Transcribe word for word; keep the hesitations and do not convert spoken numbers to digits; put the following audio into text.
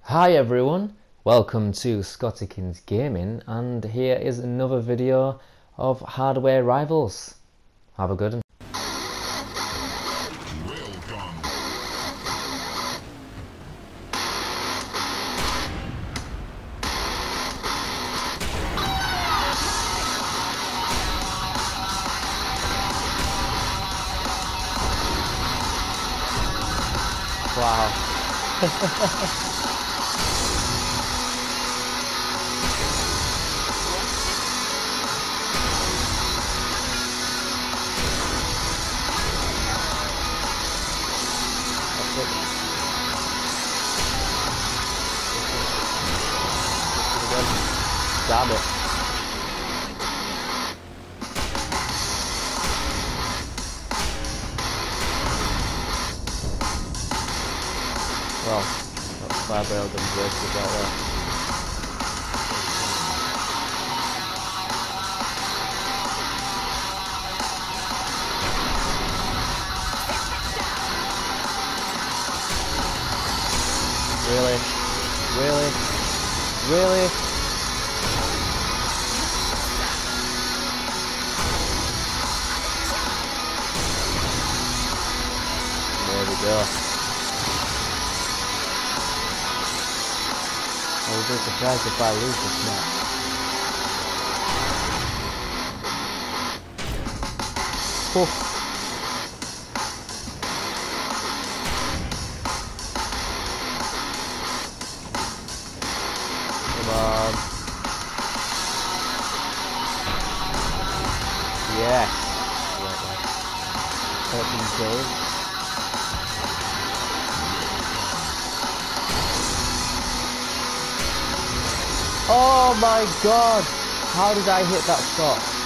Hi everyone, welcome to Scottykins Gaming, and here is another video of Hardware Rivals. Have a good one. Wow. Grab it. Well, that's five rails and braces right there. Really? Really? Really? There we go. I would be surprised if I lose this match. Oh. Come on. Yes. Open game. Oh my god! How did I hit that shot?